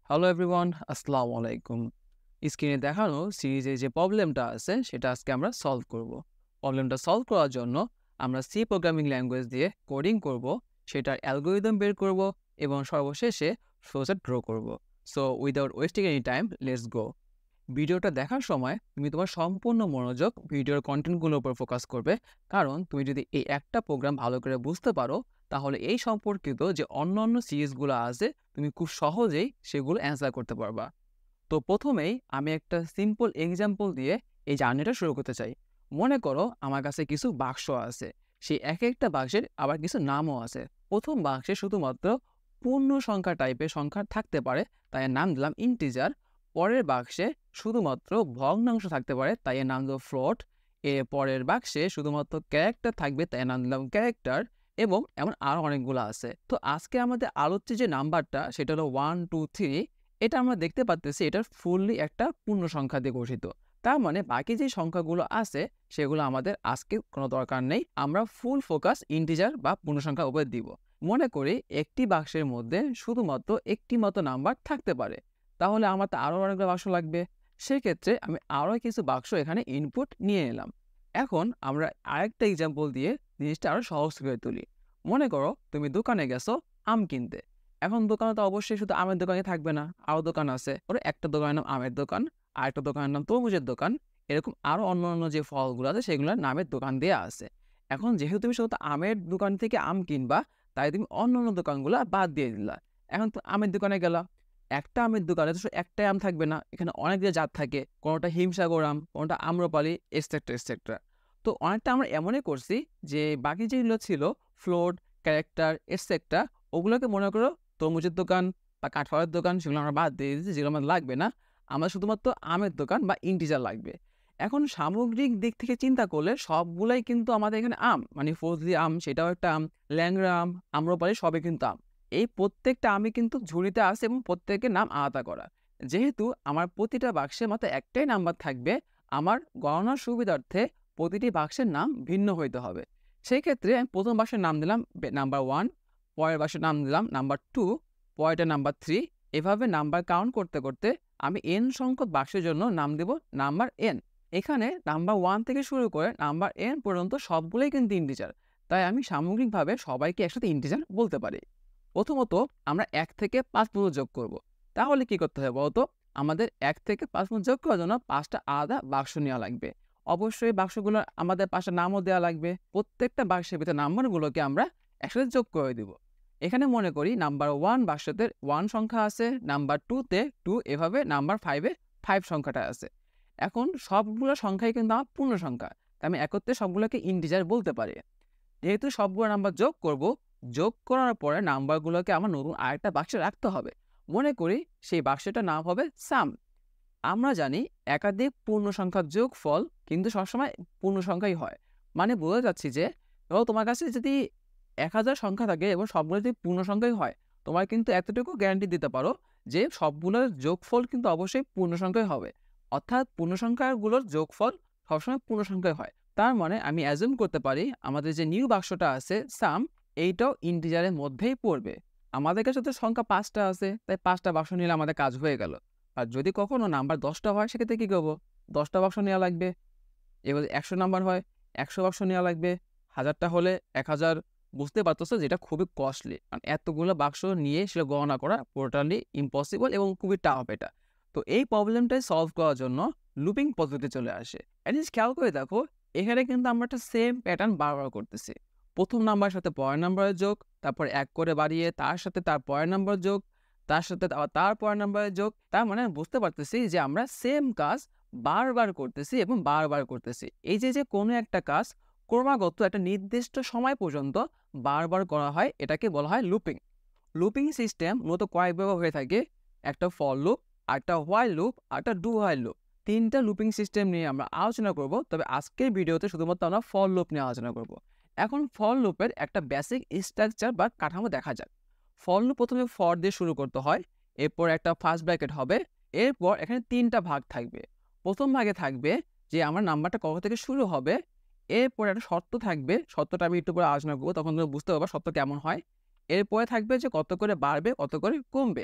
Hello everyone, আসসালামু আলাইকুম। স্ক্রিনে দেখানো সিরিজে যে প্রবলেমটা আছে সেটা আজকে আমরা সলভ করব। প্রবলেমটা সলভ করার জন্য আমরা সি প্রোগ্রামিং ল্যাঙ্গুয়েজ দিয়ে কোডিং করব, সেটার অ্যালগরিদম বের করব এবং সর্বশেষে ফ্লোচার্ট ড্র করব। So without wasting any time, let's go. ভিডিওটা দেখার সময় তুমি তোমার সম্পূর্ণ মনোযোগ ভিডিওর কন্টেন্টগুলোর উপর ফোকাস করবে, কারণ তুমি যদি এই একটা প্রোগ্রাম ভালো করে বুঝতে পারো তাহলে এই সম্পর্কিত যে অন্য সিরিজগুলো আছে তুমি খুব সহজেই সেগুলো অ্যান্সার করতে পারবা। তো প্রথমেই আমি একটা সিম্পল এক্সাম্পল দিয়ে এই জার্নিটা শুরু করতে চাই। মনে করো আমার কাছে কিছু বাক্স আছে, সেই এক একটা বাক্সের আবার কিছু নামও আছে। প্রথম বাক্সে শুধুমাত্র পূর্ণ সংখ্যা টাইপের সংখ্যা থাকতে পারে, তাই এর নাম দিলাম ইন্টিজার। পরের বাক্সে শুধুমাত্র ভগ্নাংশ থাকতে পারে, তাই এর নাম দিল ফ্লোট। এর পরের বাক্সে শুধুমাত্র ক্যারেক্টার থাকবে, তাই এর নাম দিলাম ক্যারেক্টার। এবং এমন আরও অনেকগুলো আছে। তো আজকে আমাদের আলোচ্য যে নাম্বারটা সেটা হলো 1 2 3। এটা আমরা দেখতে পাচ্তেছি এটা ফুললি একটা পূর্ণ সংখ্যা দিয়ে গঠিত। তার মানে বাকি যে সংখ্যাগুলো আছে সেগুলো আমাদের আজকে কোনো দরকার নেই। আমরা ফুল ফোকাস ইন্টিজার বা পূর্ণ সংখ্যার উপর দিব। মনে করি একটি বাক্সের মধ্যে শুধুমাত্র একটি মতো নাম্বার থাকতে পারে, তাহলে আমার তো আরও অনেকগুলো বাক্স লাগবে। সেক্ষেত্রে আমি আরও কিছু বাক্স এখানে ইনপুট নিয়ে এলাম। এখন আমরা আরেকটা এক্সাম্পল দিয়ে জিনিসটা আরও সহজ করে তুলি। মনে করো তুমি দোকানে গেছো আম কিনতে। এখন দোকানে তো অবশ্যই শুধু আমের দোকানে থাকবে না, আরও দোকান আছে। ওর একটা দোকানের নাম আমের দোকান, আর একটা দোকানের নাম তরমুজের দোকান। এরকম আরও অন্য যে ফলগুলো আছে সেগুলোর নামের দোকান দেওয়া আছে। এখন যেহেতু তুমি শুধু আমের দোকান থেকে আম কিনবা, তাই তুমি অন্য দোকানগুলো বাদ দিয়ে দিলা। এখন তো আমের দোকানে গেলা, একটা আমের দোকানে তো শুধু একটাই আম থাকবে না, এখানে অনেক যে জাত থাকে, কোনোটা হিমসাগর আম, কোনোটা আম্রপালি, এটসেট্রা এটসেট্রা। তো অনেকটা আমরা এমনই করছি যে বাকি যেগুলো ছিল ফ্লোট, ক্যারেক্টার এটসেট্রা, ওগুলোকে মনে করো তরমুজের দোকান বা কাঁঠালের দোকান, সেগুলো আমরা বাদ দিয়ে দিচ্ছি, যেগুলো আমার লাগবে না। আমার শুধুমাত্র আমের দোকান বা ইন্টিজার লাগবে। এখন সামগ্রিক দিক থেকে চিন্তা করলে সবগুলাই কিন্তু আমাদের এখানে আম, মানে ফজলি আম সেটাও একটা আম, ল্যাংড়া আম, আম্রপালি সবই কিন্তু আম। এই প্রত্যেকটা আমি কিন্তু ঝুড়িতে আছে এবং প্রত্যেকের নাম আলাদা করা। যেহেতু আমার প্রতিটা বাক্সে মাত্র একটাই নাম্বার থাকবে, আমার গণনার সুবিধার্থে প্রতিটি বাক্সের নাম ভিন্ন হইতে হবে। সেই ক্ষেত্রে আমি প্রথম বাক্সের নাম দিলাম নাম্বার 1, পরের বাক্সের নাম দিলাম নাম্বার 2, পরেরটা নাম্বার 3। এভাবে নাম্বার কাউন্ট করতে করতে আমি এন সংখ্যক বাক্সের জন্য নাম দেব নাম্বার এন। এখানে নাম্বার 1 থেকে শুরু করে নাম্বার এন পর্যন্ত সবগুলোই কিন্তু ইন্টিজার, তাই আমি সামগ্রিকভাবে সবাইকে একসাথে ইন্টিজার বলতে পারি। প্রথমত আমরা 1 থেকে 5 পর্যন্ত যোগ করব। তাহলে কি করতে হবে বলতো? আমাদের 1 থেকে 5 পর্যন্ত যোগ করার জন্য 5টা আলাদা বাক্স নেওয়া লাগবে। অবশ্যই বাক্সগুলো আমাদের 5টা নামও দেওয়া লাগবে। প্রত্যেকটা বাক্সের ভিতরে নাম্বারগুলোকে আমরা একসাথে যোগ করে দিব। এখানে মনে করি নাম্বার 1 বাক্সতে 1 সংখ্যা আছে, নাম্বার 2 তে 2, এভাবে নাম্বার 5 এ 5 সংখ্যাটা আছে। এখন সবগুলো সংখ্যাই কিন্তু আমার পূর্ণ সংখ্যা, তাই আমি একত্রে সবগুলোকে ইন্টিজার বলতে পারি। যেহেতু সবগুলো নাম্বার যোগ করব, যোগ করার পরে নাম্বারগুলোকে আমার নতুন আরেকটা বাক্সে রাখতে হবে। মনে করি সেই বাক্সটার নাম হবে সাম। আমরা জানি একাধিক পূর্ণ সংখ্যার যোগফল কিন্তু সবসময় পূর্ণ সংখ্যাই হয়। মানে বোঝা যাচ্ছে যে তোমার কাছে যদি 1000 সংখ্যা থাকে এবং সবগুলো যদি পূর্ণ সংখ্যাই হয়, তোমার কিন্তু এতটুকু গ্যারান্টি দিতে পারো যে সবগুলোর যোগফল কিন্তু অবশ্যই পূর্ণ সংখ্যাই হবে। অর্থাৎ পূর্ণ সংখ্যাগুলোর যোগফল সবসময় পূর্ণ সংখ্যাই হয়। তার মানে আমি অ্যাজুম করতে পারি আমাদের যে নিউ বাক্সটা আছে সাম, এইটাও ইন্টিজারের মধ্যেই পড়বে। আমাদের কাছে তো সংখ্যা 5টা আছে, তাই 5টা বাক্স নিলে আমাদের কাজ হয়ে গেল। আর যদি কখনো নাম্বার 10টা হয় সেক্ষেত্রে কী করবো? 10টা বাক্স নেওয়া লাগবে। এবার 100 নাম্বার হয়, 100 বাক্স নেওয়া লাগবে। 1000টা হলে 1000। বুঝতে পারতেছো যেটা খুবই কস্টলি, কারণ এতগুলো বাক্স নিয়ে সেটা গণনা করা টোটালি ইম্পসিবল এবং খুবই টাফ এটা। তো এই প্রবলেমটাই সলভ করার জন্য লুপিং পদ্ধতি চলে আসে। জিনিস খেয়াল করে দেখো, এখানে কিন্তু আমরা একটা সেম প্যাটার্ন বারবার করতেছি। প্রথম নাম্বারের সাথে পরের নাম্বারের যোগ, তারপর 1 করে বাড়িয়ে তার সাথে তার পরের নাম্বার যোগ, তার সাথে আবার তার পরের নাম্বারের যোগ। তার মানে বুঝতে পারতেছি যে আমরা সেম কাজ বারবার করতেছি এবং বারবার করতেছি। এই যে কোনো একটা কাজ ক্রমাগত একটা নির্দিষ্ট সময় পর্যন্ত বারবার করা হয়, এটাকে বলা হয় লুপিং। লুপিং সিস্টেম মূলত কয়েকভাবে হয়ে থাকে। একটা ফর লুপ, একটা হোয়াইল লুপ, আর একটা ডু হোয়াইল লুপ। 3টা লুপিং সিস্টেম নিয়ে আমরা আলোচনা করব, তবে আজকের ভিডিওতে শুধুমাত্র আমরা ফর লুপ নিয়ে আলোচনা করব। এখন ফর লুপের একটা বেসিক স্ট্রাকচার বা কাঠামো দেখা যাক। ফর লুপ প্রথমে ফর দিয়ে শুরু করতে হয়, এরপর একটা ফার্স্ট ব্র্যাকেট হবে, এরপর এখানে 3টা ভাগ থাকবে। প্রথম ভাগে থাকবে যে আমার নাম্বারটা কত থেকে শুরু হবে, এরপরে একটা শর্ত থাকবে, শর্তটা আমি একটু পরে আলোচনা করবো, তখন তুমি বুঝতে পারবা শর্ত কেমন হয়। এরপরে থাকবে যে কত করে বাড়বে কত করে কমবে।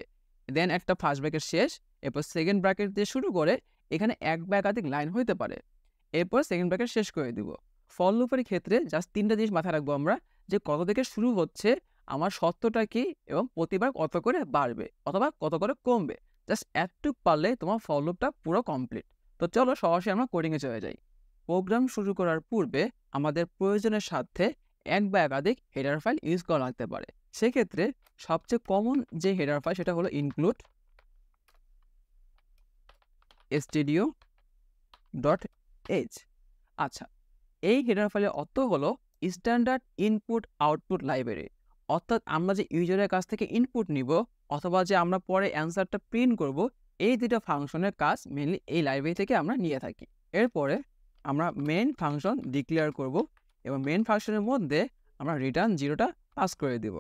দেন একটা ফার্স্ট ব্র্যাকেট শেষ, এরপর সেকেন্ড ব্র্যাকেট দিয়ে শুরু করে এখানে এক বা একাধিক লাইন হইতে পারে, এরপর সেকেন্ড ব্র্যাকেট শেষ করে দিব। ফর লুপের ক্ষেত্রে জাস্ট 3টা জিনিস মাথায় রাখবো আমরা, যে কত থেকে শুরু হচ্ছে, আমার সত্যটা কি, এবং প্রতিবার কত করে বাড়বে অথবা কত করে কমবে। জাস্ট এতটুক পারলে তোমার ফর লুপটা পুরো কমপ্লিট। তো চলো সরাসরি আমরা কোডিংয়ে চলে যাই। প্রোগ্রাম শুরু করার পূর্বে আমাদের প্রয়োজনের সাথে এক বা একাধিক হেডার ফাইল ইউজ করা লাগতে পারে। সেক্ষেত্রে সবচেয়ে কমন যে হেডার ফাইল সেটা হলো ইনক্লুড stdio.h। আচ্ছা, এই হেডার ফাইলের অর্থ হলো স্ট্যান্ডার্ড ইনপুট আউটপুট লাইব্রেরি, অর্থাৎ আমরা যে ইউজারের কাছ থেকে ইনপুট নিব অথবা যে আমরা পরে অ্যান্সারটা প্রিন্ট করব, এই দুটো ফাংশনের কাজ মেনলি এই লাইব্রেরি থেকে আমরা নিয়ে থাকি। এরপরে আমরা মেইন ফাংশন ডিক্লেয়ার করব এবং মেইন ফাংশনের মধ্যে আমরা রিটার্ন 0টা পাস করে দিব।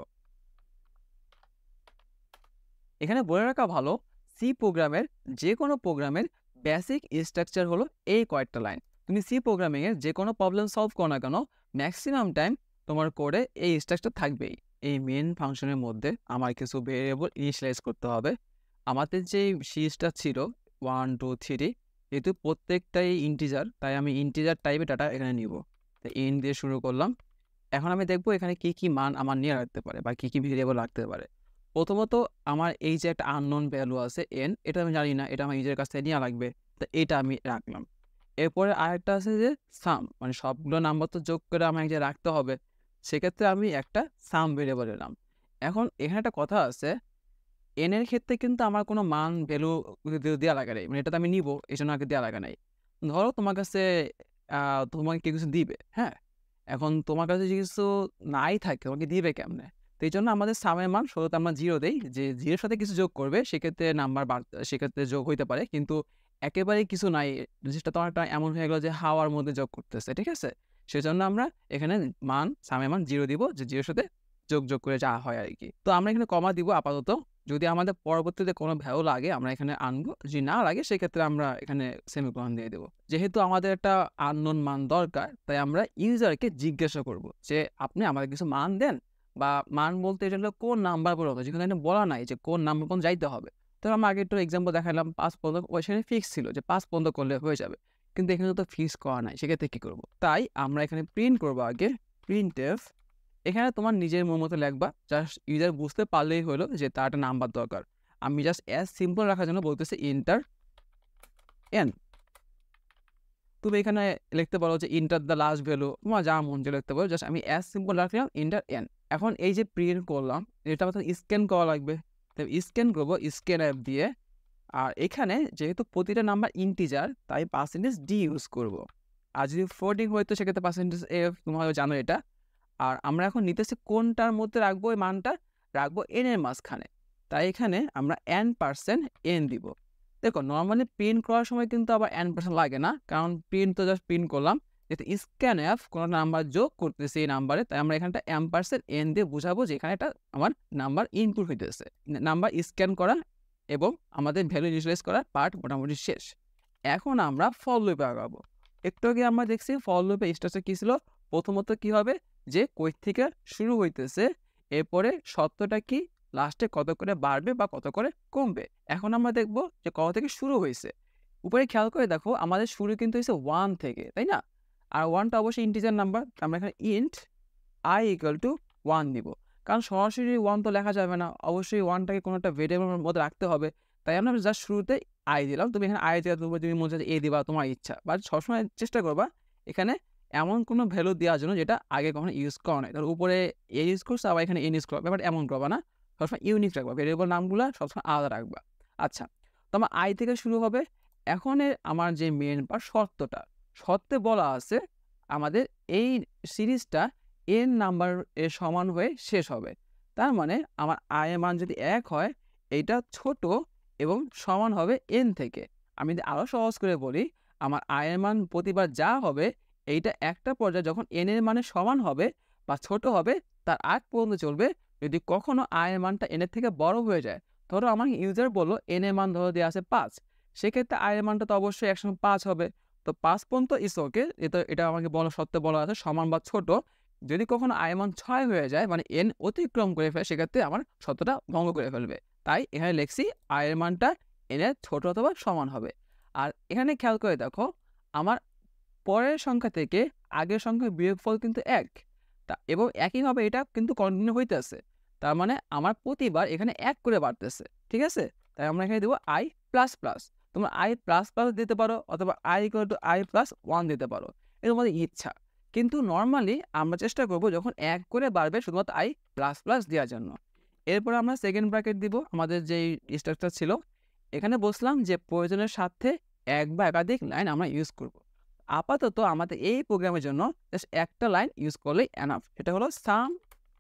এখানে বলে রাখা ভালো, সি প্রোগ্রামের যে কোনো প্রোগ্রামের বেসিক স্ট্রাকচার হলো এই কয়েকটা লাইন। তুমি সি প্রোগ্রামিংয়ের যে কোনো প্রবলেম সলভ করো না কেন, ম্যাক্সিমাম টাইম তোমার কোডে এই স্ট্রাকচার থাকবেই। এই মেন ফাংশনের মধ্যে আমার কিছু ভেরিয়েবল ইনিশিয়ালাইজ করতে হবে। আমাদের যে সিরিজটা ছিল 1 2 3, যেহেতু প্রত্যেকটাই ইন্টিজার, তাই আমি ইন্টিজার টাইপের ডাটা এখানে নিব। তাই ইন দিয়ে শুরু করলাম। এখন আমি দেখবো এখানে কি কি মান আমার নিয়ে রাখতে পারে বা কি কি ভেরিয়েবল রাখতে পারে। প্রথমত আমার এই যে একটা আননোন ভ্যালু আছে n, এটা আমি জানি না, এটা আমার ইউজারের কাছ থেকে নেওয়া লাগবে, তো এটা আমি রাখলাম। এরপরে আরেকটা আছে যে সাম, মানে সবগুলো নাম্বার তো যোগ করে আমার যে রাখতে হবে, সেক্ষেত্রে আমি একটা সাম ভেরিয়েবল নিলাম। এখন এখানে একটা কথা আছে, n এর ক্ষেত্রে কিন্তু আমার কোনো মান ভ্যালু দেওয়া লাগে নাই, মানে এটা তো আমি নিব, এই জন্য আগে দেওয়া লাগে নাই। ধরো তোমার কাছে তোমাকে কেউ কিছু দিবে, হ্যাঁ, এখন তোমার কাছে যদি কিছু নাই থাকে তোমাকে দিবে কেমনে? তো এই জন্য আমাদের সামের মান শুরুতে আমরা 0 দেই, যে 0-এর সাথে কিছু যোগ করবে সেক্ষেত্রে নাম্বার সেক্ষেত্রে যোগ হইতে পারে, কিন্তু একেবারেই কিছু নাই, জিনিসটা তোমার একটা এমন হয়ে গেল যে হাওয়ার মধ্যে যোগ করতেছে, ঠিক আছে? সেজন্য আমরা এখানে সামের মান 0 দিব, যে 0-এর সাথে যোগ করে যা হয় আর কি। তো আমরা এখানে কমা দিব আপাতত, যদি আমাদের পরবর্তীতে কোনো ভ্যালু লাগে আমরা এখানে আনবো, যদি না লাগে সেক্ষেত্রে আমরা এখানে সেমিকোলন দিয়ে দেবো। যেহেতু আমাদের একটা আননোন মান দরকার, তাই আমরা ইউজারকে জিজ্ঞাসা করব যে আপনি আমাদের কিছু মান দেন, বা মান বলতে এটা হলো কোন নাম্বার পর্যন্ত, যেখানে বলা নাই যে কোন নাম্বার পর্যন্ত যাইতে হবে। তো আমরা আগে একটু এক্সাম্পল দেখালাম 5 পর্যন্ত, ওইখানে ফিক্স ছিল যে 5 পর্যন্ত করলে হয়ে যাবে, কিন্তু এখানে তো ফিক্স করা নাই, সেক্ষেত্রে কী করবো? তাই আমরা এখানে প্রিন্ট করবো আগে প্রিন্টএফ। এখানে তোমার নিজের মতো লিখবা, জাস্ট ইউজার বুঝতে পারলেই হলো যে তার একটা নাম্বার দরকার। আমি জাস্ট অ্যাজ সিম্পল রাখার জন্য বলতেছি ইন্টার এন। তুমি এখানে লিখতে পারো যে ইন্টার দ্য লাস্ট ভ্যালু, তোমার যা মন যে লিখতে পারো, জাস্ট আমি অ্যাজ সিম্পল রাখলাম ইন্টার এন। এখন এই যে প্রিন্ট করলাম, এটা আমাদের স্ক্যান করা লাগবে, তাই স্ক্যান করবো স্ক্যান অ্যাপ দিয়ে। আর এখানে যেহেতু প্রতিটা নাম্বার ইন্টিজার, তাই %d ইউজ করব। আর যদি ফ্লোটিং হয়তো সেক্ষেত্রে %f, তোমরা হয়তো জানো এটা। আর আমরা এখন নিতেছি কোনটার মধ্যে রাখবো, এই মানটা রাখবো n এর মাঝখানে, তাই এখানে আমরা n% দিব। দেখো নর্মালি প্রিন্ট করার সময় কিন্তু আবার n% লাগে না, কারণ প্রিন্ট তো জাস্ট প্রিন্ট করলাম, যেহেতু স্ক্যান অ্যাপ কোনো নাম্বার যোগ করতেছে এই নাম্বারে, তাই আমরা এখানটা m% দিয়ে বোঝাবো যে এখানে একটা আমার নাম্বার ইনপুট হইতেছে। নাম্বার স্ক্যান করা এবং আমাদের ভ্যালু ইনিশিয়ালাইজ করার পার্ট মোটামুটি শেষ। এখন আমরা ফর লুপে আগাবো। একটু আগে আমরা দেখছি ফর লুপে স্ট্রাকচার কী ছিল। প্রথমত কি হবে, যে কই থেকে শুরু হইতেছে, এরপরে সত্যটা কি, লাস্টে কত করে বাড়বে বা কত করে কমবে। এখন আমরা দেখব যে কত থেকে শুরু হয়েছে। উপরে খেয়াল করে দেখো আমাদের শুরু কিন্তু হয়েছে 1 থেকে, তাই না? আর 1টা অবশ্যই ইন্টিজার নাম্বার, আমরা এখানে ইন্ট i = 1 দিব, কারণ সরাসরি 1 তো লেখা যাবে না, অবশ্যই 1টাকে কোনো একটা ভেরিয়েবলের মধ্যে রাখতে হবে। তাই আমরা জাস্ট শুরুতে i দিলাম। তুমি এখানে i জায়গায় তুমি মনে হচ্ছে a দিবা, তোমার ইচ্ছা, বাট সবসময় চেষ্টা করবা এখানে এমন কোনো ভ্যালু দেওয়ার জন্য যেটা আগে কখনো ইউজ করা নাই। ধর উপরে a ইউজ করছে, আবার এখানে n ইউজ করবা, ব্যাপারটা এমন করবা না, সবসময় ইউনিক রাখবা, ভেরিয়েবল নামগুলো সবসময় আলাদা রাখবা। আচ্ছা, তো আমার i থেকে শুরু হবে। এখন আমার যে মেন পার্ট শর্তটা, শর্তে বলা আছে আমাদের এই সিরিজটা n নাম্বার এর সমান হয়ে শেষ হবে। তার মানে আমার i এর মান যদি 1 হয়, এইটা ছোট এবং সমান হবে n থেকে। আমি যদি আরও সহজ করে বলি, আমার i এর মান প্রতিবার যা হবে, এইটা একটা পর্যায়ে যখন n এর মানের সমান হবে বা ছোট হবে, তার আগ পর্যন্ত চলবে। যদি কখনো i এর মানটা n এর থেকে বড় হয়ে যায়, ধরো আমাকে ইউজার বললো n এর মান ধরো দেওয়া আছে 5, সেক্ষেত্রে i এর মানটা তো অবশ্যই একসময় 5 হবে। তো 5 পর্যন্ত ইস ওকে, এটা আমাকে সত্ত্বে বলা আছে সমান বা ছোট। যদি কখনো i এর মান 6 হয়ে যায়, মানে n অতিক্রম করে ফেলে, সেক্ষেত্রে আমার সত্যটা ভঙ্গ করে ফেলবে। তাই এখানে লিখছি i এর মানটা n এর ছোট অথবা সমান হবে। আর এখানে খেয়াল করে দেখো আমার পরের সংখ্যা থেকে আগের সংখ্যার বিয়োগফল কিন্তু 1 এবং একইভাবে এটা কিন্তু কন্টিনিউ হইতেছে। তার মানে আমার প্রতিবার এখানে 1 করে বাড়তেছে, ঠিক আছে? তাই আমরা এখানে দেবো i প্লাস প্লাস। তোমরা i প্লাস প্লাস দিতে পারো অথবা i = i + 1 দিতে পারো, এটা তোমাদের ইচ্ছা। কিন্তু নর্মালি আমরা চেষ্টা করব যখন 1 করে বাড়বে শুধুমাত্র i প্লাস প্লাস দেওয়ার জন্য। এরপর আমরা সেকেন্ড ব্র্যাকেট দিব, আমাদের যেই স্ট্রাকচার ছিল। এখানে বসলাম যে প্রয়োজনের সাথে এক বা একাধিক লাইন আমরা ইউজ করব। আপাতত আমাদের এই প্রোগ্রামের জন্য জাস্ট একটা লাইন ইউজ করলেই এনাফ, সেটা হলো সাম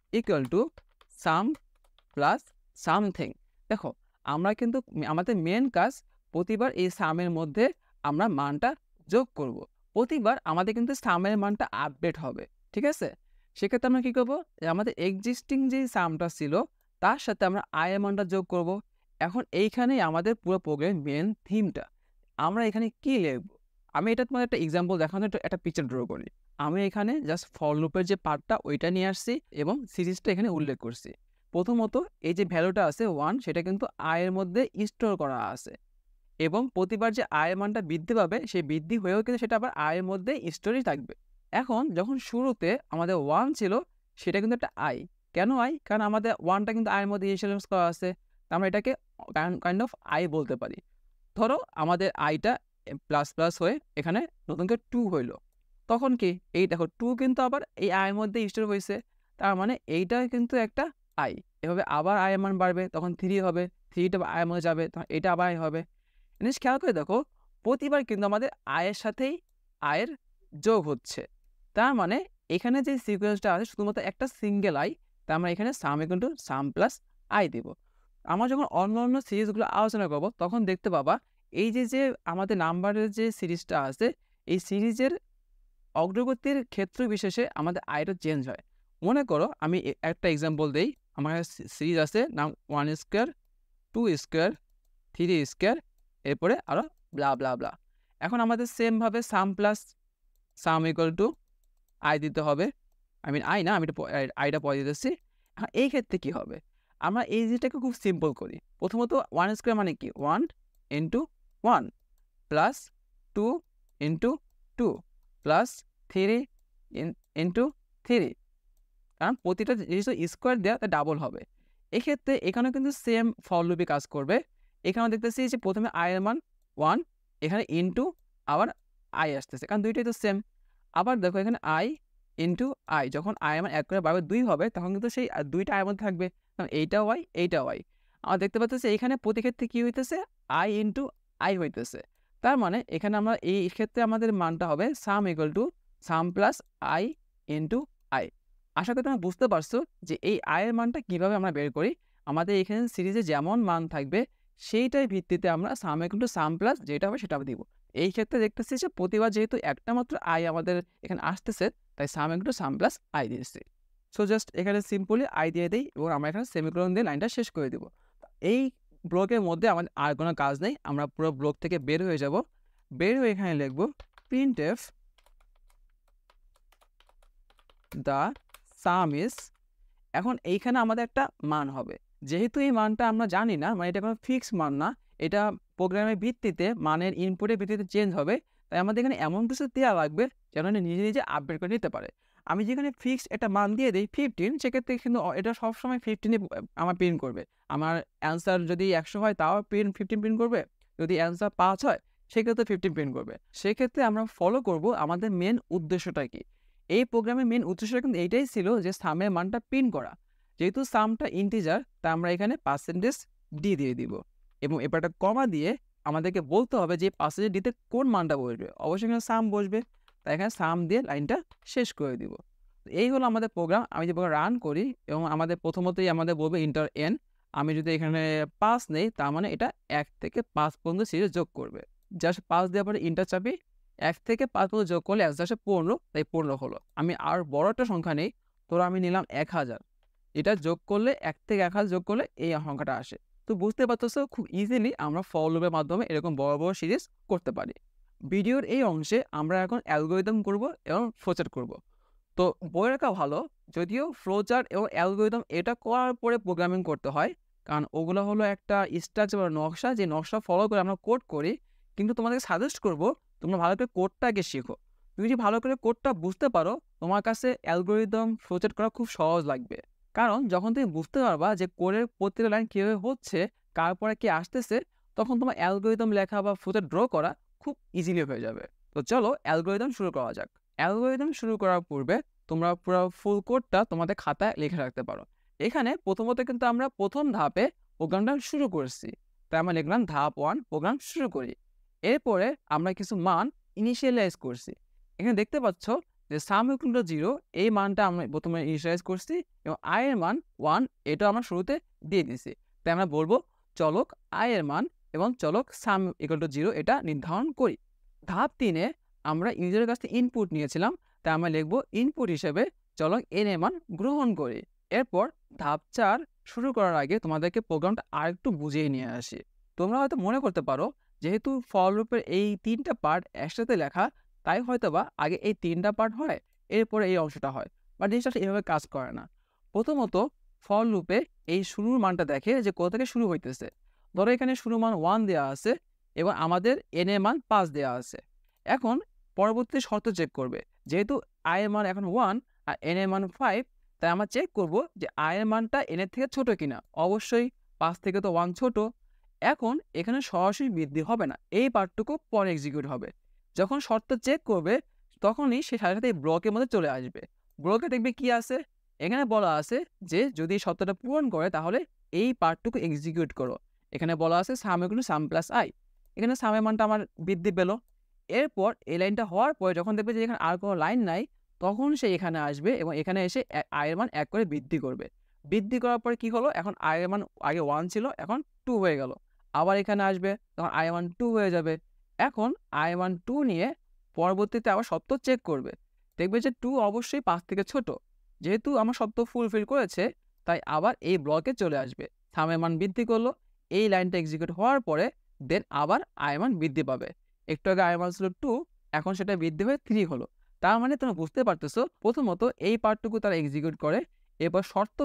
= সাম প্লাস সামথিং। দেখো আমরা কিন্তু আমাদের মেন কাজ প্রতিবার এই সামের মধ্যে আমরা মানটা যোগ করব। প্রতিবার আমাদের কিন্তু সামের মানটা আপডেট হবে, ঠিক আছে? সেক্ষেত্রে আমরা কী করবো, আমাদের এক্সিস্টিং যে সামটা ছিল তার সাথে আমরা i এর মানটা যোগ করব। এখন এইখানেই আমাদের পুরো প্রোগ্রামের মেন থিমটা। আমরা এখানে কি লিখব, আমি এটা তোমার একটা এক্সাম্পল দেখানোর একটা পিকচার ড্র করি। আমি এখানে জাস্ট ফর লুপের যে পার্টটা ওইটা নিয়ে আসছি এবং সিরিজটা এখানে উল্লেখ করছি। প্রথমত এই যে ভ্যালুটা আছে 1, সেটা কিন্তু i এর মধ্যে স্টোর করা আছে এবং প্রতিবার যে i এর মানটা বৃদ্ধি পাবে সেই বৃদ্ধি হয়েও কিন্তু সেটা আবার i এর মধ্যে স্টোরেই থাকবে। এখন যখন শুরুতে আমাদের 1 ছিল সেটা কিন্তু একটা i। কেন i? কারণ আমাদের 1টা কিন্তু i এর মধ্যে ইনিশিয়ালাইজ করা আছে, আমরা এটাকে কাইন্ড অফ i বলতে পারি। ধরো আমাদের iটা প্লাস প্লাস হয়ে এখানে নতুন করে 2 হইল, তখন কি এই দেখো 2 কিন্তু আবার এই i এর মধ্যে স্টোর হয়েছে, তার মানে এইটা কিন্তু একটা i। এভাবে আবার i এর মান বাড়বে, তখন 3 হবে, 3টা i এর মধ্যে যাবে, তখন এটা আবার i হবে। জিনিস খেয়াল করে দেখো প্রতিবার কিন্তু আমাদের i এর সাথেই i এর যোগ হচ্ছে। তার মানে এখানে যে সিকোয়েন্সটা আছে শুধুমাত্র একটা সিঙ্গেল i, তার আমরা এখানে সাম = সাম প্লাস i দিব। আমরা যখন অন্য অন্য সিরিজগুলো আলোচনা করব তখন দেখতে পাবা এই যে আমাদের নাম্বারের যে সিরিজটা আছে এই সিরিজের অগ্রগতির ক্ষেত্র বিশেষে আমাদের আইটা চেঞ্জ হয়। মনে করো আমি একটা এক্সাম্পল দেই, আমার সিরিজ আছে নাম 1² 2² 3² এরপরে আরও ব্লা ব্লা ব্লা। এখন আমাদের সেমভাবে সাম প্লাস সাম = i দিতে হবে। i না, আমি আইটা পরে দিতেছি। এখন এই ক্ষেত্রে কী হবে, আমরা এই জিনিসটাকে খুব সিম্পল করি। প্রথমত 1² মানে কি 1 × 1 প্লাস 2 × 2 প্লাস 3 × 3, কারণ প্রতিটা জিনিস স্কোয়ার দেওয়া তা ডাবল হবে। এক্ষেত্রে এখানেও কিন্তু সেম ফর লুপে কাজ করবে। এখানেও দেখতেছি যে প্রথমে i এর মান 1, এখানে ইন্টু আবার i আসতেছে, কারণ দুইটাই তো সেম। আবার দেখো এখানে i × i, যখন i এর মান 1 করে বারবার 2 হবে তখন কিন্তু সেই দুইটা i এর মধ্যে থাকবে, কারণ এইটাও i এইটাও i। আমরা দেখতে পাচ্ছি এখানে প্রতি ক্ষেত্রে কী হইতেছে i × i হইতেছে। তার মানে এখানে আমরা এই ক্ষেত্রে আমাদের মানটা হবে sum = sum plus i × i। আশা করি তোমরা বুঝতে পারছো যে এই i এর মানটা কীভাবে আমরা বের করি। আমাদের এখানে সিরিজে যেমন মান থাকবে সেইটাই ভিত্তিতে আমরা সাম = সাম প্লাস যেটা হবে সেটা দিব। এই ক্ষেত্রে দেখতেছি যে প্রতিবার যেহেতু একটা মাত্র i আমাদের এখানে আসতেছে তাই সাম = সাম প্লাস i দিয়েছি। সো জাস্ট এখানে সিম্পলি i দিয়ে দিই এবং আমরা এখানে সেমিকোলন দিয়ে লাইনটা শেষ করে দিব। এই ব্লকের মধ্যে আমাদের আর কোনো কাজ নেই, আমরা পুরো ব্লক থেকে বের হয়ে যাব। বের হয়ে এখানে লিখব printf the sum is। এখন এইখানে আমাদের একটা মান হবে, যেহেতু এই মানটা আমরা জানি না, মানে এটা কোনো ফিক্সড মান না, এটা প্রোগ্রামের ভিত্তিতে মানের ইনপুটের ভিত্তিতে চেঞ্জ হবে, তাই আমাদের এখানে এমন কিছু দেওয়া লাগবে যেন নিজে নিজে আপডেট করে নিতে পারে। আমি যেখানে ফিক্সড একটা মান দিয়ে দিই 15, সেক্ষেত্রে কিন্তু এটা সবসময় 15ই আমার প্রিন্ট করবে। আমার অ্যান্সার যদি 100 হয় তাও 15 প্রিন্ট করবে, যদি অ্যান্সার 5 হয় সেক্ষেত্রে 15 প্রিন্ট করবে। সেক্ষেত্রে আমরা ফলো করব আমাদের মেন উদ্দেশ্যটা কি। এই প্রোগ্রামের মেন উদ্দেশ্যটা কিন্তু এইটাই ছিল যে সামের মানটা প্রিন্ট করা। যেহেতু সামটা ইন্টিজার তাই আমরা এখানে %d দিয়ে দিব এবং এবার একটা কমা দিয়ে আমাদেরকে বলতে হবে যে %d-তে কোন মানটা বসবে। অবশ্যই এখানে সাম বসবে, তাই এখানে সাম দিয়ে লাইনটা শেষ করে দিব। এই হলো আমাদের প্রোগ্রাম। আমি যে প্রোগ্রাম রান করি এবং আমাদের প্রথমতই আমাদের বলবে ইন্টার n। আমি যদি এখানে 5 নেই তার মানে এটা 1 থেকে 5 পর্যন্ত সিরিজ যোগ করবে। জাস্ট 5 দেওয়ার পরে ইন্টার চাপি, 1 থেকে 5 পর্যন্ত যোগ করলে অ্যান্সার আসে 15, তাই 15 হলো। আমি আর বড় একটা সংখ্যা নেই, তোরা আমি নিলাম 1000। এটা যোগ করলে 1 থেকে 1000 যোগ করলে এই সংখ্যাটা আসে। তো বুঝতে পারতেছো খুব ইজিলি আমরা ফর লুপের মাধ্যমে এরকম বড় বড় সিরিজ করতে পারি। ভিডিওর এই অংশে আমরা এখন অ্যালগরিদম করব এবং ফ্লোচার্ট করব। তো বই রাখা ভালো, যদিও ফ্লোচার্ট এবং অ্যালগরিদম এটা করার পরে প্রোগ্রামিং করতে হয়, কারণ ওগুলো হলো একটা স্ট্রাকচার বা নকশা, যে নকশা ফলো করে আমরা কোড করি। কিন্তু তোমাদেরকে সাজেস্ট করব তোমরা ভালো করে কোডটা আগে শিখো। তুমি যদি ভালো করে কোডটা বুঝতে পারো, তোমার কাছে অ্যালগরিদম ফ্লোচার্ট করা খুব সহজ লাগবে। কারণ যখন তুমি বুঝতে পারবা যে কোডের প্রতিটা লাইন কীভাবে হচ্ছে, কার পরে কি আসতেছে, তখন তোমার অ্যালগরিদম লেখা বা ফ্লোচার্ট ড্র করা খুব ইজিলি হয়ে যাবে। তো চলো অ্যালগরিদম শুরু করা যাক। অ্যালগরিদম শুরু করার পূর্বে তোমরা পুরো ফুল কোডটা তোমাদের খাতায় লিখে রাখতে পারো। এখানে প্রথমত কিন্তু আমরা প্রথম ধাপে প্রোগ্রামটা শুরু করছি, তাই আমরা লিখলাম ধাপ 1 প্রোগ্রাম শুরু করি। এরপরে আমরা কিছু মান ইনিশিয়ালাইজ করছি। এখানে দেখতে পাচ্ছ যে সাম ইকুয়াল টু 0 এই মানটা আমরা প্রথমে ইনিশিয়ালাইজ করছি এবং i এর মান 1 এটা আমরা শুরুতে দিয়ে দিয়েছি। তাই আমরা বলবো চলক i এর মান এবং চলক সাম ইকুয়াল টু 0 এটা নির্ধারণ করি। ধাপ 3-এ আমরা ইউজারের কাছ থেকে ইনপুট নিয়েছিলাম, তাই আমরা লিখব ইনপুট হিসেবে চলক n এর মান গ্রহণ করি। এরপর ধাপ 4 শুরু করার আগে তোমাদেরকে প্রোগ্রামটা আরেকটু বুঝিয়ে নিয়ে আসি। তোমরা হয়তো মনে করতে পারো যেহেতু ফর লুপের এই 3টা পার্ট একসাথে লেখা, তাই হয়তোবা আগে এই 3টা পার্ট হয়, এরপরে এই অংশটা হয়, বাট জিনিসটা এভাবে কাজ করে না। প্রথমত ফর লুপে এই শুরুর মানটা দেখে যে কোথা থেকে শুরু হইতেছে। ধরো এখানে শুরু মান 1 দেওয়া আছে এবং আমাদের n এর মান 5 দেওয়া আছে। এখন পরবর্তী শর্ত চেক করবে, যেহেতু i এর মান এখন 1 আর n এর মান 5, তাই আমরা চেক করব যে i এর মানটা n এর থেকে ছোট কিনা। অবশ্যই 5 থেকে তো 1 ছোট। এখন এখানে সরাসরি বৃদ্ধি হবে না, এই পার্টটুকু পরে এক্সিকিউট হবে। যখন শর্ত চেক করবে তখনই সে সাথে সাথে এই ব্লকের মধ্যে চলে আসবে। ব্লকে দেখবে কি আছে, এখানে বলা আছে যে যদি শর্তটা পূরণ করে তাহলে এই পার্টটুকু এক্সিকিউট করো। এখানে বলা আছে sum equal to sum plus i, এখানে সামের মানটা আমার বৃদ্ধি পেল। এরপর এই লাইনটা হওয়ার পরে যখন দেখবে যে এখানে আর কোনো লাইন নাই, তখন সে এখানে আসবে এবং এখানে এসে i এর মান 1 করে বৃদ্ধি করবে। বৃদ্ধি করার পরে কি হলো, এখন i এর মান আগে 1 ছিল, এখন 2 হয়ে গেল। আবার এখানে আসবে, তখন i এর মান 2 হয়ে যাবে। এখন i এর মান 2 নিয়ে পরবর্তীতে আবার শর্ত চেক করবে, দেখবে যে 2 অবশ্যই 5 থেকে ছোট। যেহেতু আমার শর্ত ফুলফিল করেছে, তাই আবার এই ব্লকে চলে আসবে। সামের মান বৃদ্ধি করলো, এই লাইনটা এক্সিকিউট হওয়ার পরে দেন আবার i এর মান বৃদ্ধি পাবে। একটু আগে i এর মান ছিল 2, এখন সেটা বৃদ্ধি হয়ে 3 হলো। তার মানে তোমরা বুঝতে পারতেছো, প্রথমত এই পার্টটুকু তারা এক্সিকিউট করে, এরপর শর্ত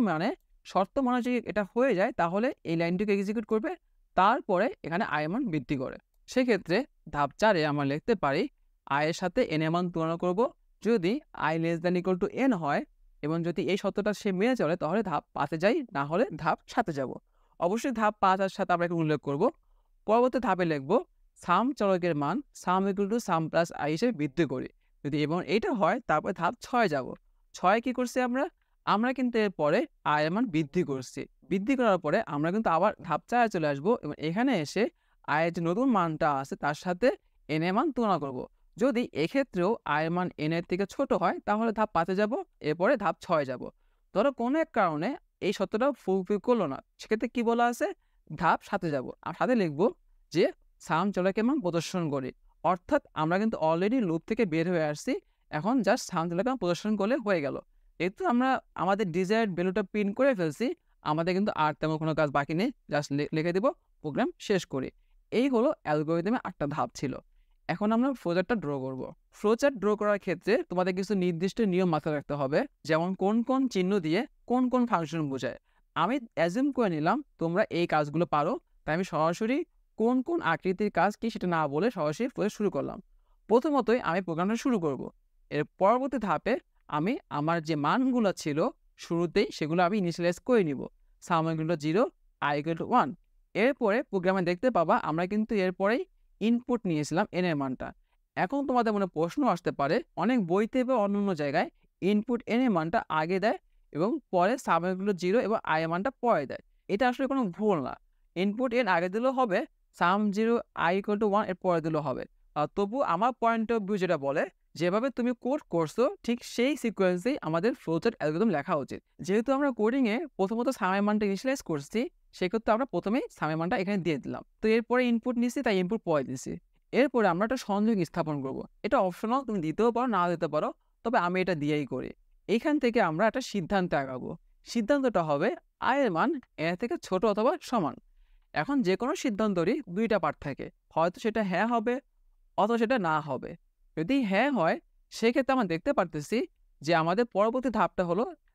মানে যদি এটা হয়ে যায় তাহলে এই লাইনটিকে এক্সিকিউট করবে, তারপরে এখানে i এর মান বৃদ্ধি করে। সেক্ষেত্রে ধাপ 4-এ আমরা লিখতে পারি i এর সাথে n এর মান তুলনা করব। যদি i less than equal to n হয় এবং যদি এই শর্তটা সে মেনে চলে তাহলে ধাপ 5-এ যাই, না হলে ধাপ 7-এ যাব। অবশ্যই ধাপ 5 আর 7 আমরা একটু উল্লেখ করব। পরবর্তী ধাপে লিখব সাম চলকের মান sum equal to sum plus i হিসেবে বৃদ্ধি করি। যদি এবং এইটা হয় তারপরে ধাপ 6 যাব। 6 কি করছি আমরা কিন্তু এরপরে i এর মান বৃদ্ধি করছি। বৃদ্ধি করার পরে আমরা কিন্তু আবার ধাপ 4-এ চলে আসবো এবং এখানে এসে i এর যে নতুন মানটা আছে তার সাথে n এর মান তুলনা করব। যদি এক্ষেত্রেও i এর মান n এর থেকে ছোট হয় তাহলে ধাপ 5-এ যাব, এরপরে ধাপ 6-এ যাব। ধরো কোনো এক কারণে এই শর্তটা ফুলফিল করলো না, সেক্ষেত্রে কি বলা আছে, ধাপ 7-এ যাব। আর সাথে লিখব যে সাম চলকের মান প্রদর্শন করি। অর্থাৎ আমরা কিন্তু অলরেডি লুপ থেকে বের হয়ে আসছি, এখন জাস্ট সাম চলকের মান প্রদর্শন করলে হয়ে গেল। যেহেতু আমরা আমাদের ডিজায়ার্ড ভ্যালুটা প্রিন্ট করে ফেলছি, আমাদের কিন্তু আর তেমন কোনো কাজ বাকি নেই, জাস্ট লিখে দেব, প্রোগ্রাম শেষ করি। এই হলো অ্যালগরিদমে 8টা ধাপ ছিল। এখন আমরা ফ্লোচার্টটা ড্র করব। ফ্লোচার্ট ড্র করার ক্ষেত্রে তোমাদের কিছু নির্দিষ্ট নিয়ম মাথায় রাখতে হবে, যেমন কোন কোন চিহ্ন দিয়ে কোন কোন ফাংশন বোঝায়। আমি অ্যাজিউম করে নিলাম তোমরা এই কাজগুলো পারো, তাই আমি সরাসরি কোন কোন আকৃতির কাজ কি সেটা না বলে সরাসরি ফ্লোচার্ট শুরু করলাম। প্রথমতই আমি প্রোগ্রামটা শুরু করব। এর পরবর্তী ধাপে আমি আমার যে মানগুলো ছিল শুরুতেই সেগুলো আমি ইনিশিয়ালাইজ করে নিব। Sum equal to 0, i equal to 1। এরপরে প্রোগ্রামে দেখতে পাবা আমরা কিন্তু এরপরেই ইনপুট নিয়েছিলাম n এর মানটা। এখন তোমাদের মনে প্রশ্ন আসতে পারে, অনেক বইতে বা অন্যান্য জায়গায় ইনপুট n এর মানটা আগে দেয় এবং পরে সাম ইকুয়াল টু 0 এবং i এর মানটা পরে দেয়। এটা আসলে কোনো ভুল না। ইনপুট n আগে দিলেও হবে, সাম 0 i ইকুয়াল টু 1 এর পরে দিলেও হবে। তবু আমার পয়েন্ট অফ ভিউ যেটা বলে, যেভাবে তুমি কোড করছো ঠিক সেই সিকোয়েন্সেই আমাদের ফ্লোচার্ট অ্যালগরিদম লেখা উচিত। যেহেতু আমরা কোডিংয়ে প্রথমত সামের মানটা ইনিশিয়ালাইজ করছি, সেক্ষেত্রে আমরা প্রথমেই সামের মানটা এখানে দিয়ে দিলাম। তো এরপরে ইনপুট নিচ্ছি, তাই ইনপুট পরে দিচ্ছি। এরপরে আমরা একটা সংযোগ স্থাপন করব। এটা অপশনাল, তুমি দিতেও পারো না দিতে পারো, তবে আমি এটা দিয়েই করি। এইখান থেকে আমরা একটা সিদ্ধান্তে আগাবো। সিদ্ধান্তটা হবে i এর মান n থেকে ছোট অথবা সমান। এখন যে কোনো সিদ্ধান্তরই 2টা পার্ট থাকে, হয়তো সেটা হ্যাঁ হবে অথবা সেটা না হবে। যদি হ্যাঁ হয় সেক্ষেত্রে আমরা দেখতে পারতেছি যে আমাদের পরবর্তী ধাপটা হলো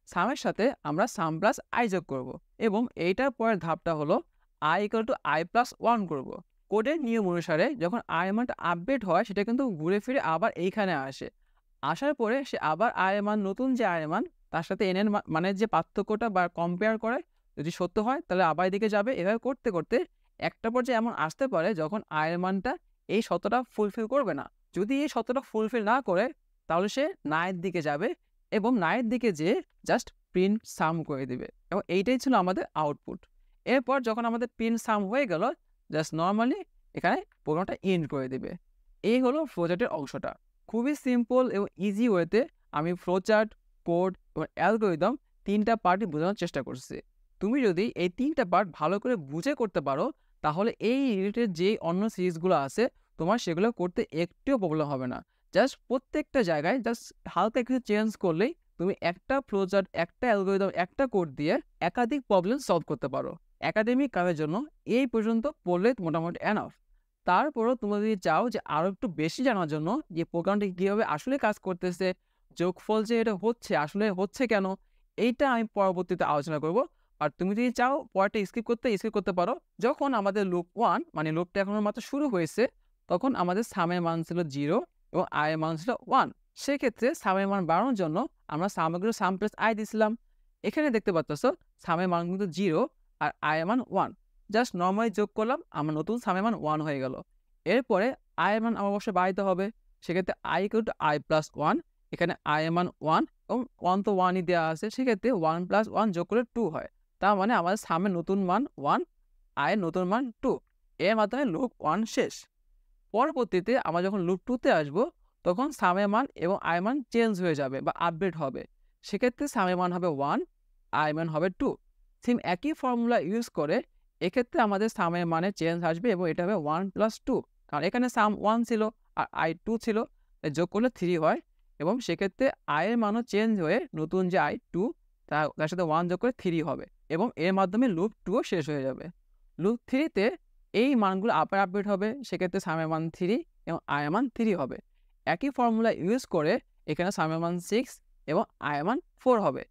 সামের সাথে আমরা সাম প্লাস আই যোগ করব এবং এইটার পরের ধাপটা হলো I equal to I plus one করবো। কোডের নিয়ম অনুসারে যখন আই এর মানটা আপডেট হয় সেটা কিন্তু ঘুরে ফিরে আবার এইখানে আসে। আসার পরে সে আবার আই এর মান, নতুন যে আই এর মান তার সাথে এন এর মানের যে পার্থক্যটা বা কম্পেয়ার করে, যদি সত্য হয় তাহলে আবার এদিকে যাবে। এভাবে করতে করতে একটা পর্যায়ে এমন আসতে পারে যখন আই এর মানটা এই শর্তটা ফুলফিল করবে না। যদি এই শর্তটা ফুলফিল না করে তাহলে সে নায়ের দিকে যাবে এবং নায়ের দিকে যেয়ে জাস্ট প্রিন্ট সাম করে দিবে এবং এইটাই ছিল আমাদের আউটপুট। এরপর যখন আমাদের প্রিন্ট সাম হয়ে গেল, জাস্ট নর্মালি এখানে প্রোগ্রামটা এন্ড করে দিবে। এই হলো ফ্লোচার্টের অংশটা। খুবই সিম্পল এবং ইজি ওয়েতে আমি ফ্লোচার্ট, কোড এবং অ্যালগরিদম তিনটা পার্টই বোঝানোর চেষ্টা করছি। তুমি যদি এই তিনটা পার্ট ভালো করে বুঝে করতে পারো তাহলে এই রিলেটেড যে অন্য সিরিজগুলো আছে তোমার সেগুলো করতে একটুও প্রবলেম হবে না। জাস্ট প্রত্যেকটা জায়গায় জাস্ট হালকা কিছু চেঞ্জ করলেই তুমি একটা ফ্লোচার্ট, একটা অ্যালগরিদম, একটা কোড দিয়ে একাধিক প্রবলেম সলভ করতে পারো। একাডেমিক কাজের জন্য এই পর্যন্ত পড়লে মোটামুটি এনাফ। তারপরও তুমি যদি চাও যে আরও একটু বেশি জানার জন্য যে প্রোগ্রামটি কীভাবে আসলে কাজ করতেছে, যোগফল যে এটা হচ্ছে আসলে হচ্ছে কেন, এইটা আমি পরবর্তীতে আলোচনা করব। আর তুমি যদি চাও পরেরটা স্কিপ করতে পারো। যখন আমাদের লুপ 1 মানে লুপটা এখনো মাত্র শুরু হয়েছে তখন আমাদের সামের মান ছিল 0 এবং আয়ের মান ছিল 1। সেক্ষেত্রে সামের মান বাড়ানোর জন্য আমরা সামগ্রী সাম প্লাস আই দিয়েছিলাম। এখানে দেখতে পাচ্ছ সামের মান কিন্তু 0 আর আয়ের মান 1। জাস্ট নর্মালি যোগ করলাম, আমার নতুন সামের মান 1 হয়ে গেল। এরপরে আয়ের মান আমার অবশ্যই বাড়াইতে হবে। সেক্ষেত্রে I equal to I plus 1। এখানে আয়ের মান 1 এবং 1 তো 1ই দেওয়া আছে, সেক্ষেত্রে 1 প্লাস 1 যোগ করলে 2 হয়। তার মানে আমাদের সামের নতুন মান 1, আয়ের নতুন মান 2। এর মাধ্যমে লুপ 1 শেষ। পরবর্তীতে আমরা যখন লুপ 2তে আসবো তখন সামের মান এবং আয়ের মান চেঞ্জ হয়ে যাবে বা আপডেট হবে। সেক্ষেত্রে সামের মান হবে 1, আয়ের মান হবে 2। সেম একই ফর্মুলা ইউজ করে এক্ষেত্রে আমাদের সামের মানে চেঞ্জ আসবে এবং এটা হবে 1 প্লাস 2, কারণ এখানে সাম 1 ছিল আর আই 2 ছিল, যোগ করলে 3 হয় এবং সেক্ষেত্রে আয়ের মানও চেঞ্জ হয়ে নতুন যে আই 2 তার সাথে 1 যোগ করে 3 হবে এবং এর মাধ্যমে লুপ 2ও শেষ হয়ে যাবে। লুপ 3তে এই মানগুলো আবার আপডেট হবে, সেক্ষেত্রে সামের মান 3 এবং আয়ের মান 3 হবে। একই ফর্মুলা ইউজ করে এখানে সামের মান 6 এবং আয়ের মান 4 হবে।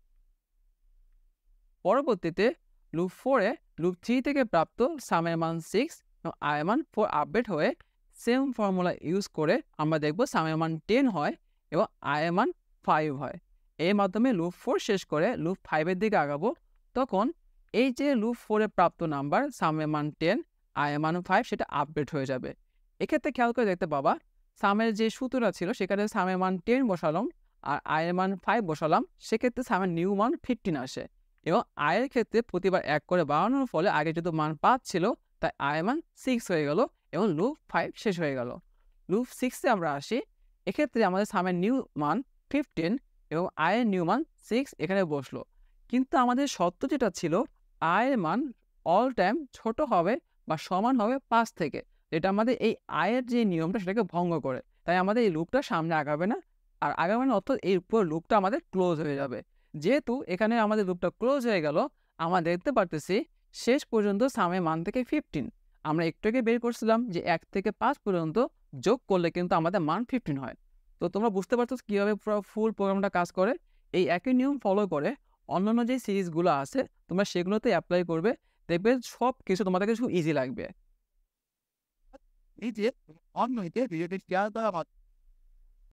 পরবর্তীতে লুপ 4-এ লুপ 3 থেকে প্রাপ্ত সামের মান 6 এবং আয়ের মান 4 আপডেট হয়ে সেম ফর্মুলা ইউজ করে আমরা দেখব সামের মান 10 হয় এবং আয়ের মান 5 হয়। এর মাধ্যমে লুপ 4 শেষ করে লুপ 5-এর দিকে আগাবো। তখন এই যে লুপ 4-এ প্রাপ্ত নাম্বার সামের মান 10, আয়ের মান 5 সেটা আপডেট হয়ে যাবে। এক্ষেত্রে খেয়াল করে দেখতে পাবা সামের যে সূত্রটা ছিল সেখানে সামের মান 10 বসালাম আর আয়ের মান 5 বসালাম, সেক্ষেত্রে সামের নিউ মান 15 আসে এবং আয়ের ক্ষেত্রে প্রতিবার 1 করে বাড়ানোর ফলে আগে যেহেতু মান 5 ছিল তাই আয়ের মান 6 হয়ে গেল এবং লুপ 5 শেষ হয়ে গেল। লুপ 6-এ আমরা আসি। এক্ষেত্রে আমাদের সামের নিউ মান 15 এবং আয়ের নিউ মান 6 এখানে বসলো, কিন্তু আমাদের শর্ত যেটা ছিল আয়ের মান অল টাইম ছোট হবে বা সমান হবে 5 থেকে, যেটা আমাদের এই আয়ের যে নিয়মটা সেটাকে ভঙ্গ করে। তাই আমাদের এই লুপটা সামনে আগাবে না আর আগাবে না, অর্থাৎ এই উপর লুপটা আমাদের ক্লোজ হয়ে যাবে। যেহেতু এখানে আমাদের লুপটা ক্লোজ হয়ে গেল, আমরা দেখতে পারতেছি শেষ পর্যন্ত সামের মান থেকে 15। আমরা একটু আগে বের করছিলাম যে 1 থেকে 5 পর্যন্ত যোগ করলে কিন্তু আমাদের মান 15 হয়। তো তোমরা বুঝতে পারছো কীভাবে পুরো ফুল প্রোগ্রামটা কাজ করে। এই একই নিয়ম ফলো করে অন্যান্য যে সিরিজগুলো আছে তোমরা সেগুলোতে অ্যাপ্লাই করবে, দেখবে সব কিছু তোমাদের কাছে খুব ইজি লাগবে। এই যে অন্য রিলেটেড শেয়ার করা